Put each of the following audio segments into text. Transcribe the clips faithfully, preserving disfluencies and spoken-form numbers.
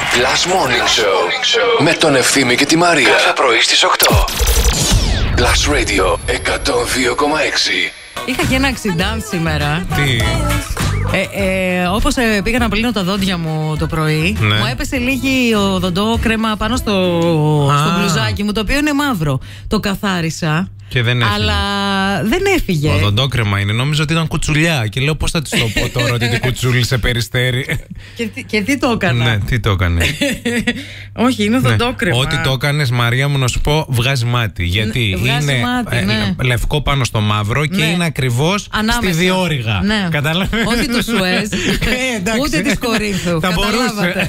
Last Morning Show με τον Ευθύμη και τη Μαρία. Κάθε πρωί στις οκτώ. Last Radio εκατόν δύο κόμμα έξι. Είχα και ένα accident σήμερα. Τι? Ε, ε, όπως ε, πήγα να πλύνω τα δόντια μου το πρωί, ναι. μου έπεσε λίγη οδοντό κρέμα πάνω στο, στο μπλουζάκι μου, το οποίο είναι μαύρο. Το καθάρισα. Και δεν έφυγε. Αλλά δεν έφυγε. Οδοντόκρεμα είναι. Νόμιζα ότι ήταν κουτσουλιά. Και λέω πώς θα της το πω τώρα ότι την κουτσούλη σε περιστέρι. Και, τι- και τι το έκανα. Ναι, τι το έκανε. Όχι, είναι οδοντόκρεμα. Ό,τι το έκανε, Μαρία μου, να σου πω, βγάζει μάτι. Γιατί βγάζει είναι μάτι, ε, ναι. λευκό πάνω στο μαύρο και Ναι. είναι ακριβώς στη διόρυγα. Ναι. Κατάλαβε. Όχι του Σουέζ, εντάξει. ούτε της Κορίνθου. Θα Καταλάβατε.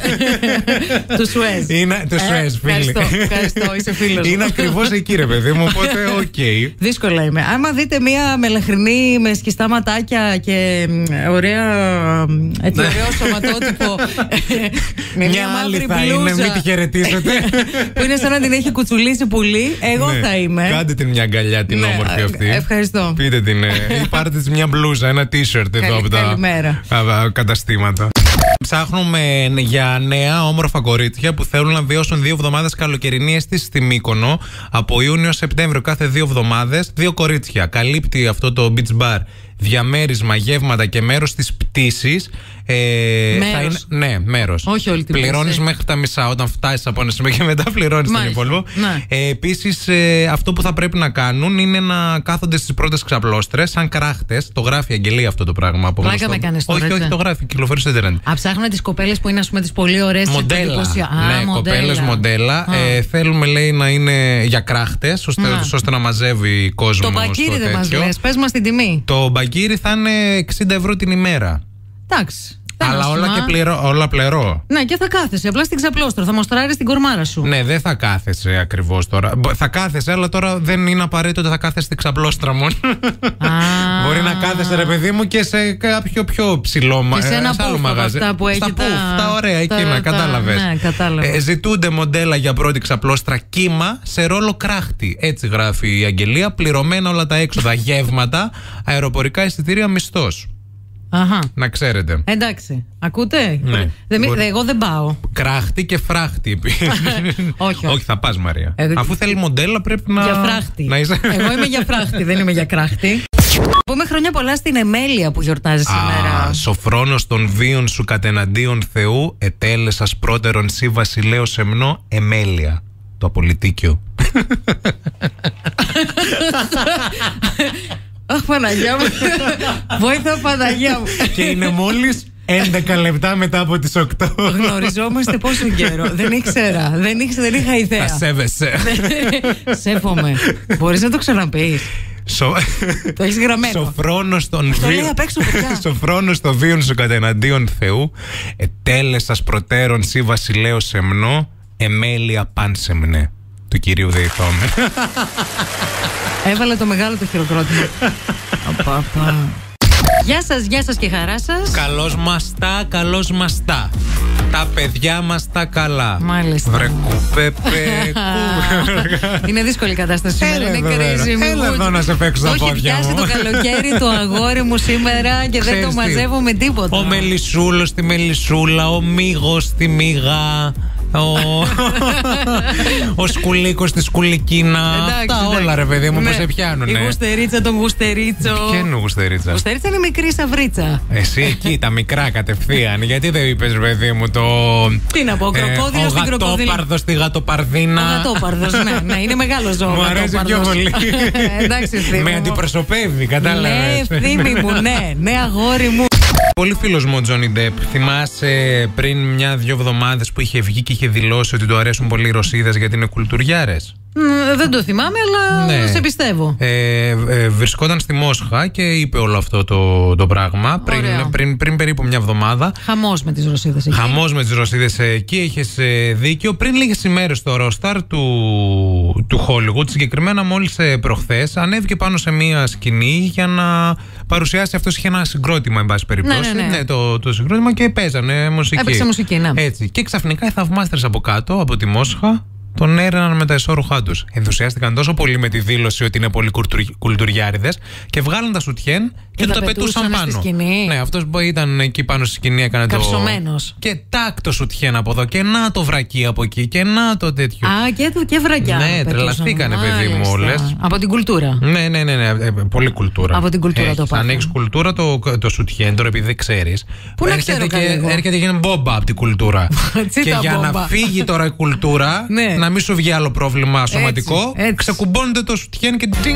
Του Σουέζ. Είναι το Ε, Σουέζ, φίλοι. Ευχαριστώ, ευχαριστώ, είσαι φίλος μου. Είναι ακριβώς εκεί, ρε παιδί μου, οπότε οκ. Δύσκολα είμαι. Άμα δείτε μία μελαχρινή με σκιστά ματάκια και μ, ωραία, μ, έτσι, ωραίο σωματότυπο. με Μια άλλη μαύρη θα είναι, μπλούζα, μην τη χαιρετήσετε. που είναι σαν να την έχει κουτσουλήσει πουλί, εγώ Ναι. θα είμαι. Κάντε την μια αγκαλιά την Ναι, όμορφη αυτή. ευχαριστώ. Πείτε την. ε, Ή πάρτε της μια μπλούζα, ένα t-shirt εδώ Καλη- από τα καλημέρα. α, α, καταστήματα. Ψάχνουμε για νέα όμορφα κορίτσια που θέλουν να βιώσουν δύο εβδομάδες καλοκαιρινή αίσθηση στη Μύκονο από Ιούνιο-Σεπτέμβριο κάθε δύο εβδομάδες. Δύο κορίτσια. Καλύπτει αυτό το beach bar διαμέρισμα, γεύματα και μέρος της πτήσης. Ε, Μέρος. θα είναι, ναι, μέρος. Όχι όλη την Πληρώνεις πτήση. μέχρι τα μισά όταν φτάσεις από ένα σημείο και μετά πληρώνεις τον Μάλιστα. υπόλοιπο. Ναι. Ε, επίσης, ε, αυτό που θα πρέπει να κάνουν είναι να κάθονται στις πρώτες ξαπλώστρες, σαν κράχτες. Το γράφει η Αγγελία αυτό το πράγμα. Από Πλάκα γνωστό- με κάνεις τώρα, Όχι, όχι, έτσι. το γράφει. Κυκλοφορεί στο Ιντερνετ. Α, ψάχνουμε τις κοπέλες που είναι, ας πούμε, τις πολύ ωραίες. τις Μοντέλα. εντυπωσια- Α, Ναι, μοντέλα. κοπέλες μοντέλα. Α. Ε, θέλουμε, λέει, να είναι για κράχτες, ώστε, Να. ώστε να μαζεύει κόσμο. Το μπακίρι στο δεν μας τέτοιο. λες, πες μας την τιμή. Το μπακίρι θα είναι εξήντα ευρώ την ημέρα. Εντάξει. Αλλά όλα, και πληρώ, όλα πληρώ. Ναι, και θα κάθεσαι απλά στην ξαπλώστρα, θα μοστράρεις την κορμάρα σου. Ναι, δεν θα κάθεσαι ακριβώς τώρα. Μπο- Θα κάθεσαι, αλλά τώρα δεν είναι απαραίτητο ότι θα κάθεσαι στην ξαπλώστρα μόνο. Μπορεί να κάθεσαι, ρε παιδί μου, και σε κάποιο πιο ψηλό μα- Και σε ε, ένα σε άλλο πούφ από μαγαζί. αυτά που έχει Στα τα- πούφ, τα ωραία τα- εκείνα, τα- κατάλαβες. ναι, κατάλαβα. Ε, ζητούνται μοντέλα για πρώτη ξαπλώστρα κύμα σε ρόλο κράχτη. Έτσι γράφει η Αγγελία. Πληρωμένα όλα τα έξοδα, γεύματα, αεροπορικά εισιτήρια, μισθός. Αχα. Να ξέρετε. Εντάξει, ακούτε. Ναι. Δεν μη- Μπορεί. δε- εγώ δεν πάω. Κράχτη και φράχτη επίσης. Όχι, όχι. Όχι, θα πας, Μαρία. Ε, Αφού θέλει μοντέλα, πρέπει να. Για φράχτη. να είσαι... Εγώ είμαι για φράχτη, δεν είμαι για κράχτη. Πούμε χρόνια πολλά στην Εμέλεια που γιορτάζει σήμερα. Α, σοφρόνος των βίων σου κατεναντίον Θεού, ετέλεσας πρώτερον σύ βασιλέω σεμνό, Εμέλεια. Το απολυτίκιο. Αχ, Παναγιά μου. Βοήθα, Παναγιά μου. Και είναι μόλις έντεκα λεπτά μετά από τις οκτώ. Γνωριζόμαστε πόσο καιρό. Δεν ήξερα. Δεν, ήξερα, δεν είχα Θα ιδέα. σέβεσαι. Σέβομαι. Μπορείς να το ξαναπείς. Σο... Το έχεις γραμμένο. Σοφρόνος των Το λέει βίων. απ' έξω, παιδιά. Σοφρόνος των βίων σου κατεναντίον Θεού, ετέλεσας προτέρων σύ βασιλέω σεμνό, Εμέλεια πάνσεμνε. Του κυρίου Δεϊθόμε. Έβαλε το μεγάλο το χειροκρότημα. Απαπα. Γεια σας, γεια σας και χαρά σας. Καλώς μας τα, καλώς μας τα. Τα παιδιά μας τα καλά. Μάλιστα. Βρε κούπε, πε, κούπε. Είναι δύσκολη η κατάσταση σήμερα. Έλα Είναι εδώ, crazy. έλα. Μη Έλα μου- εδώ να σε παίξω τα Το έχει πόδια πιάσει μου. το καλοκαίρι το αγόρι μου σήμερα και δεν Ξέρεις το τι? μαζεύω με τίποτα. Ο Μελισσούλος στη Μελισσούλα, ο Μίγος στη Μίγα, ο, ο Σκουλίκος στη Σκουλικίνα. Εντάξει, Αυτά εντάξει. όλα, ρε παιδί μου, Ναι. πώς σε πιάνουνε. Η γουστερίτσα, τον γουστερίτσο. Ποια είναι ο Γουστερίτσα? Γουστερίτσα είναι μικρή σαβρίτσα. Εσύ εκεί, τα μικρά κατευθείαν. Γιατί δεν είπες, παιδί μου, το. Τι να πω, ο κροκόδιλος ο στην κροκοδίλα. γατόπαρδο στη γατοπαρδίνα. Ο γατόπαρδος, ναι, ναι, είναι μεγάλο ζώο. Μου ο αρέσει πιο γατόπαρδος. πολύ. Εντάξει, Ευθύμη Με μου. αντιπροσωπεύει, Ναι, κατάλαβες. Ευθύμη μου, ναι, ναι, αγόρι μου. Πολύ φίλος μου ο Τζόνι Ντεπ. Θυμάσαι πριν μια-δυο εβδομάδες που είχε βγει και είχε δηλώσει ότι του αρέσουν πολύ οι Ρωσίδες γιατί είναι κουλτουριάρες? Μ, Δεν το θυμάμαι, αλλά Ναι. σε πιστεύω. Ε, ε, βρισκόταν στη Μόσχα και είπε όλο αυτό το, το πράγμα πριν, Ωραία. πριν, πριν περίπου μια εβδομάδα. Χαμός με τις Ρωσίδες εκεί. Χαμός με τις Ρωσίδες εκεί, έχεις ε, δίκιο. Πριν λίγες ημέρες το Ρόσταρ του, του Hollywood, συγκεκριμένα μόλις ε, προχθές, ανέβηκε πάνω σε μία σκηνή για να παρουσιάσει. Αυτός είχε ένα συγκρότημα, εν πάση περιπτώσει. Ναι, ναι, ναι. το, το συγκρότημα και παίζανε μουσική. Έπαιξε μουσική, ναι. Έτσι. Και ξαφνικά οι θαυμάστρες από κάτω, από τη Μόσχα, τον έρεναν με τα ισόρουχά τους. Ενθουσιάστηκαν τόσο πολύ με τη δήλωση ότι είναι πολύ κουλτουριάριδες και βγάλαν τα σουτιέν και, και το πετούσαν πάνω. Σκηνή. Ναι, αυτός που ήταν εκεί πάνω στη σκηνή έκανε το. Καψωμένος. Και τάκ το σουτιέν από εδώ και να το βρακί από εκεί και να το τέτοιο. Α, και, και βρακιά. Ναι, τρελαθήκανε, παιδί μου, όλες. Από την κουλτούρα. Ναι, ναι, ναι, ναι, ε, πολύ κουλτούρα. Από την κουλτούρα έχεις, το πάω. Αν έχεις κουλτούρα, το, το σουτιέν, τώρα επειδή δεν ξέρεις. Πού να ξέρω και, έρχεται και γίνει μπόμπα από την κουλτούρα. Και για μπόμπα. Να φύγει τώρα η κουλτούρα, ναι. Να μην σου βγει άλλο πρόβλημα σωματικό, έτσι, έτσι. Ξεκουμπώνεται το σουτιέν και τίνγκ.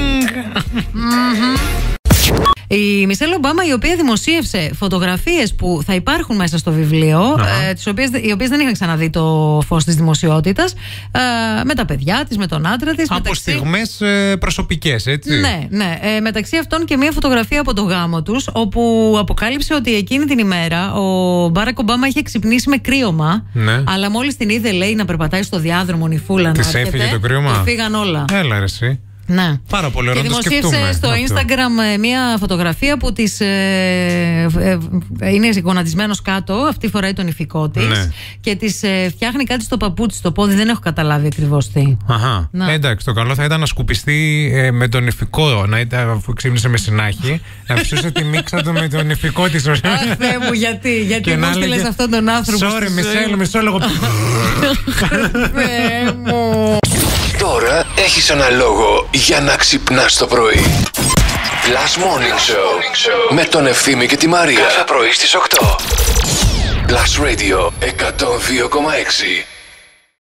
Η Μισελ Ομπάμα, η οποία δημοσίευσε φωτογραφίες που θα υπάρχουν μέσα στο βιβλίο, ε, τις οποίες, οι οποίες δεν είχαν ξαναδεί το φως της δημοσιότητας, ε, με τα παιδιά της, με τον άντρα της. Από μεταξύ... στιγμές ε, προσωπικές, έτσι. Ναι, ναι. Ε, μεταξύ αυτών και μια φωτογραφία από το γάμο τους, όπου αποκάλυψε ότι εκείνη την ημέρα ο Μπάρακ Ομπάμα είχε ξυπνήσει με κρύωμα, ναι. Αλλά μόλις την είδε, λέει, να περπατάει στο διάδρομο νυφούλα. Της έφυγε το κρύωμα. Και φύγαν όλα. Έλα, ρε, εσύ. Ναι. Πάρα πολύ ωραίο. Και να το δημοσίευσε στο αυτό. Instagram μια φωτογραφία που της, ε, ε, ε, είναι γονατισμένος κάτω, αυτή φοράει τον ηφικό της, ναι. Και της ε, φτιάχνει κάτι στο παπούτσι, στο πόδι, δεν έχω καταλάβει ακριβώς τι. Αχα. Ε, εντάξει, το καλό θα ήταν να σκουπιστεί ε, με τον ηφικό, να ήταν, αφού ξύπνησε με συνάχη, να ψούσε τη μίξα του με τον ηφικό της. Αχ, Θεέ μου, γιατί, γιατί μου στείλες αυτόν τον άνθρωπο. Sorry, μισό, μισό λόγο. Θεέ μου. Τώρα έχεις ένα λόγο για να ξυπνάς το πρωί. Last Morning Show με τον Ευθύμη και τη Μαρία. Κάθε πρωί στις οκτώ. Last Radio εκατόν δύο κόμμα έξι.